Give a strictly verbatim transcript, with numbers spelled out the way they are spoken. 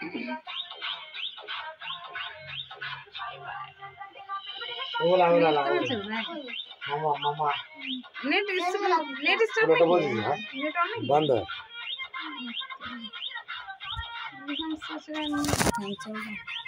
ओला ओला ला मामा मामा नेट इस नेट इस नेट बोल दिया नेट ऑन नहीं बंद है हम सोच रहे हैं